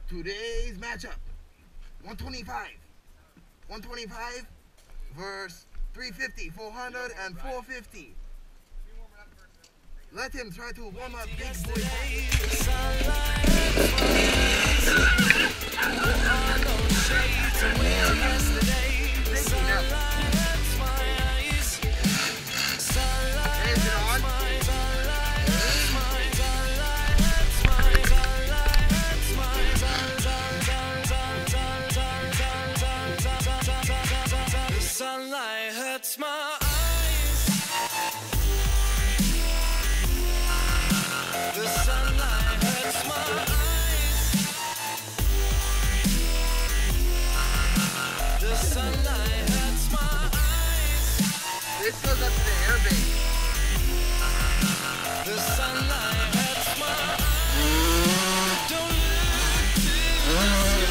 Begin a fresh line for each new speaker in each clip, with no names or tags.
Today's matchup, 125 versus 350, 400, and 450. Let him try to warm up big boy.
Sunlight hurts my eyes. The sunlight hurts my eyes. The sunlight hurts my eyes.
This goes up to the airbase.
The sunlight hurts my eyes. Don't look to the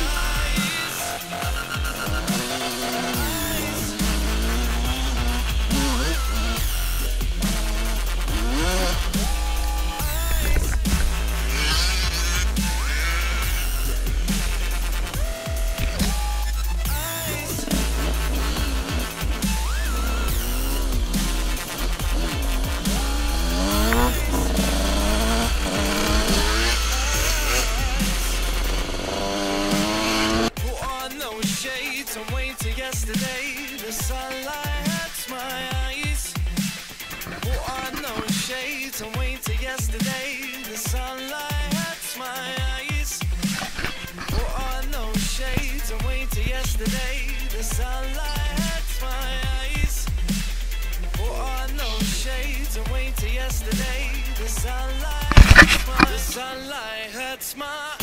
yesterday, the sunlight hurts my eyes. Who are no shades? I'm waiting till yesterday. The sunlight hurts my eyes. Who are no shades? I'm waiting till yesterday. The sunlight hurts my eyes. Who are no shades? I'm waiting till yesterday. The sunlight hurts my eyes.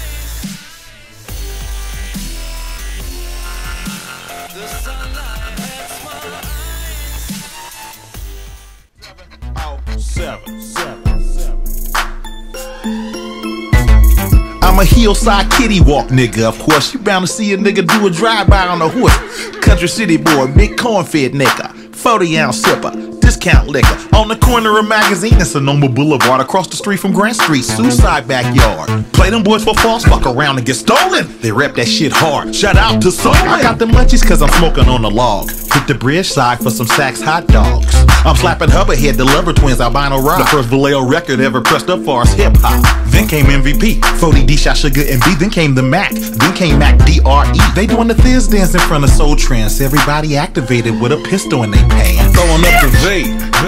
The sunlight hurts my eyes.
7. I'm a hillside kitty walk nigga, of course. You bound to see a nigga do a drive-by on a horse. Country city boy, big corn-fed nigga, 40-ounce sipper, discount liquor. On the corner of Magazine and Sonoma Boulevard, across the street from Grant Street, Suicide backyard. Play them boys for false, fuck around and get stolen. They rap that shit hard. Shout out to Soul. I got the munchies cause I'm smoking on the log. Hit the bridge side for some Saks hot dogs. I'm slapping Hubberhead, the Lover Twins, Albino Rock. The first Vallejo record ever pressed up for us hip-hop. Then came MVP, 40D Shot Sugar and B. Then came the Mac, then came Mac DRE. They doing the fizz dance in front of Soul Trance. Everybody activated with a pistol in their pants.
Throwing up the vape.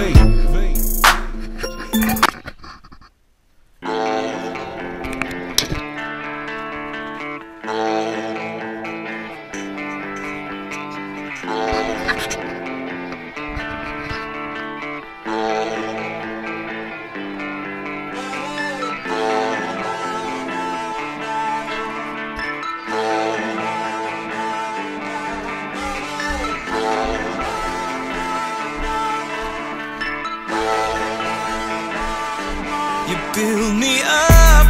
You build me up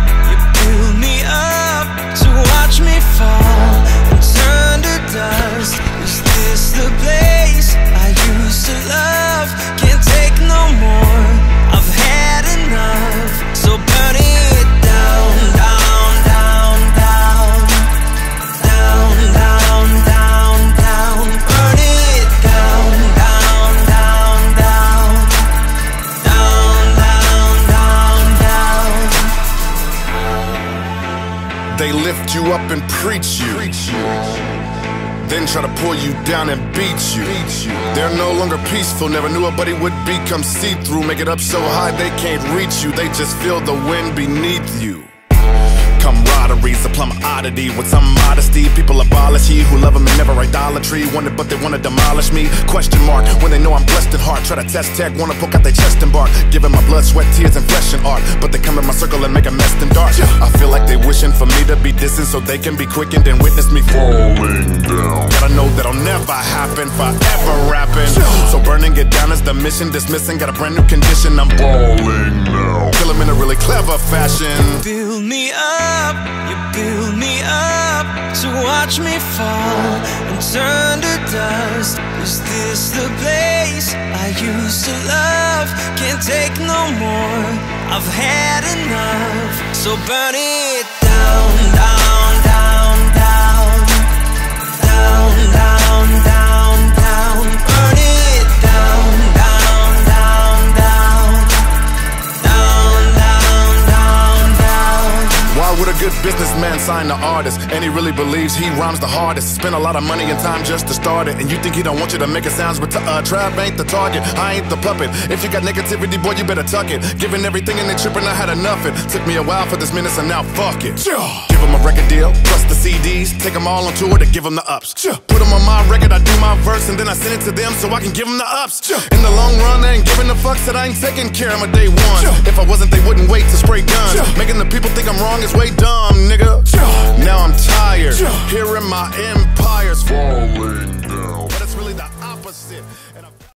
to watch me fall and turn to dust. Is this the place I used to love? Can't take no more, I've had enough. So burn it down, down, down, down, down, down, down, down. Burn it down, down, down, down, down, down, down, down.
They lift you up and preach you, then try to pull you down and beat you. They're no longer peaceful, never knew a buddy would become see-through. Make it up so high they can't reach you, they just feel the wind beneath you. Camaraderie, a plum oddity with some modesty. People abolish he who love them and never idolatry. Want it but they wanna demolish me. Question mark when they know I'm blessed in heart. Try to test tag, wanna poke out their chest and bark. Giving my blood, sweat, tears, and flesh and art. But they come in my circle and make a mess in dark. I feel like they wishing for me to be distant so they can be quickened and witness me falling down. Gotta know that'll never happen, forever rapping. So burning it down is the mission, dismissing. Got a brand new condition, I'm balling now. Kill 'em in a really clever fashion.
Build me up, you build me up to watch me fall and turn to dust. Is this the place I used to love? Can't take no more, I've had enough. So burn it down, down,
Businessman signed the artist, and he really believes he rhymes the hardest. Spent a lot of money and time just to start it, and you think he don't want you to make it sounds, but trap ain't the target, I ain't the puppet. If you got negativity, boy, you better tuck it. Giving everything and they tripping, I had enough it. Took me a while for this minute, so now fuck it. Give them a record deal, plus the CDs, take them all on tour to give them the ups. Put them on my record, I do my verse, and then I send it to them so I can give them the ups. In the long run, they ain't giving a fuck, said I ain't taking care of my day one. If I wasn't, they wouldn't wait to spray guns. Making the people think I'm wrong is way dumb, nigga. Now I'm tired, hearing my empire's falling.